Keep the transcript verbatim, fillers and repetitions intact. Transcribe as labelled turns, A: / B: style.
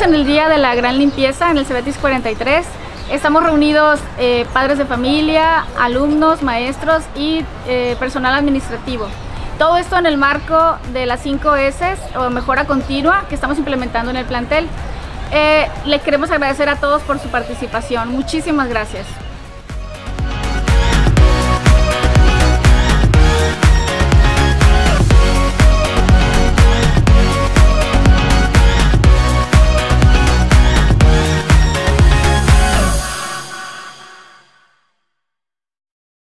A: en el día de la gran limpieza en el Cebetis cuarenta y tres. Estamos reunidos eh, padres de familia, alumnos, maestros y eh, personal administrativo. Todo esto en el marco de las cinco ese o mejora continua que estamos implementando en el plantel. Eh, les queremos agradecer a todos por su participación. Muchísimas gracias.